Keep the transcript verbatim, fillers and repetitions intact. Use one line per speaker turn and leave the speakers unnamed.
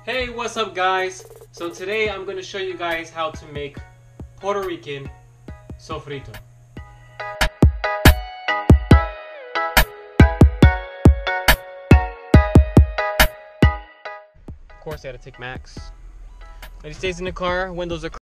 Hey, what's up guys? So today I'm going to show you guys how to make Puerto Rican sofrito. Of course I had to take Max. But he stays in the car, windows are